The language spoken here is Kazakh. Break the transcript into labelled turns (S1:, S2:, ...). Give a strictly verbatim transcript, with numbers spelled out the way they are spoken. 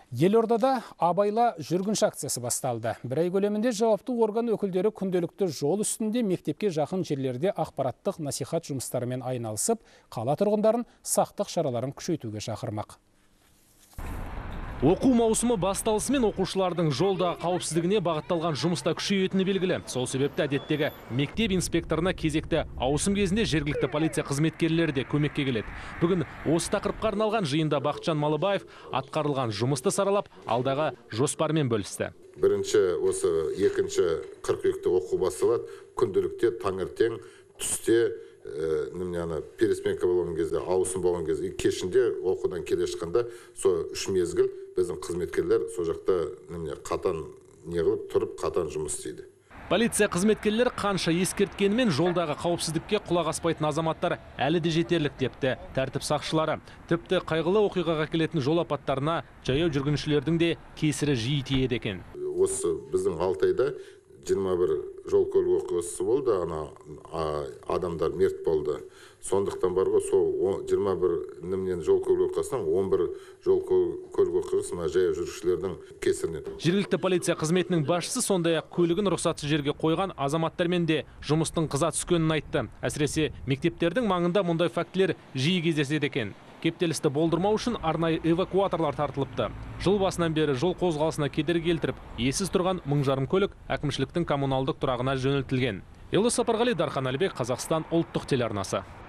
S1: Елордада абайла жүргінші акциясы басталды. Бір ай көлемінде жауапты орган өкілдері күнделікті жол үстінде мектепке жақын жерлерде ақпараттық насихат жұмыстарымен айналысып, қала тұрғындарын сақтық шараларын күшейтуге шақырмақ.
S2: Оқу маусымы басталысымен оқушылардың жолда қауіпсіздігіне бағытталған жұмыста күшейетіні белгілі. Сол себепті әдеттегі мектеп инспекторына кезекті ауысым кезінде жергілікті полиция қызметкерлері де көмекке келеді. Бүгін осы тақырыпқа арналған жиында Бақытжан Малыбаев атқарылған жұмысты саралап, алдағы жоспармен бөлісті.
S3: Бірінші осы екінші қыркүйекте оқу басталады. Күнделікте таңертең, түсте немняны пересменка болған кезде, ауысым болған кезде, кешінде оқудан келе шыққанда сол үш мезгіл біздің қызметкерлер сол жақта немне қатан неғылып тұрып қатан жұмыс істейді.
S2: Полиция қызметкерлері қанша ескерткенімен жолдағы қауіпсіздікке құлақ аспайтын азаматтар әлі де жетерлік депті тәртіп сақшылары. Тіпті қайғылы оқиғаға келетін жол апаттарына жаяу жүргіншілердің де кесірі жиі тиеді екен.
S3: Осы біздің Алтайда жиырма бір жол көлік оқиғасы болды, ана адамдар мерт болды. Сондықтан бар ғой, сол жиырма бір немнен жол көлік оқиғасынан он бір жол көлік оқиғасы жаяу жүргіншілердің кесірінен.
S2: Жергілікті полиция қызметінің басшысы сондай-ақ көлігін рұқсатсыз жерге қойған азаматтармен де жұмыстың қыза түскенін айтты. Әсіресе мектептердің маңында мұндай фактілер жиі кездеседі екен. Кептелісті болдырмау үшін арнайы эвакуаторлар тартылыпты. Жыл басынан бері жол қозғалысына кедергі келтіріп, иесіз тұрған мың жарым көлік әкімшіліктің коммуналдық тұрағына жөнелтілген. Елдос Сапарғали, Дархан Әлібек, Қазақстан ұлттық телеарнасы.